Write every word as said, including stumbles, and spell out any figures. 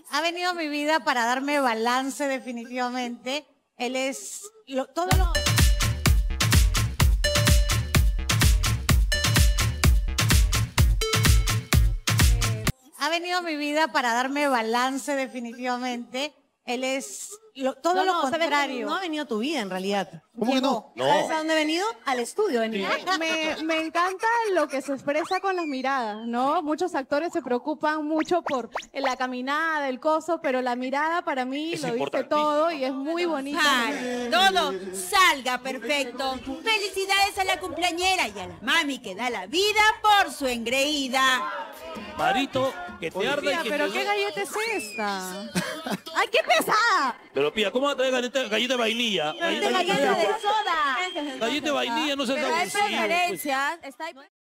Ha venido a mi vida para darme balance definitivamente. Él es lo- todo lo... Ha venido a mi vida para darme balance definitivamente. Él es lo- todo No, lo no, ¿sabes qué? contrario. No ha venido a tu vida en realidad. ¿Cómo que no? No. ¿Sabes a dónde he venido? Al estudio he venido. Me, me encanta lo que se expresa con las miradas, ¿no? Muchos actores se preocupan mucho por la caminada, el coso, pero la mirada para mí Es lo dice importantísimo. todo y es muy bonito. Para todo salga perfecto. Felicidades a la cumpleañera y a la mami que da la vida por su engreída. Marito, que te arda y Pía, que pero te... ¿qué galleta es esta? ¡Ay, qué pesada! Pero Pía, ¿cómo va a traer galleta, galleta de vainilla? De galleta de soda. Galleta de vainilla no se Pero hay sabe. preferencias. Está ahí-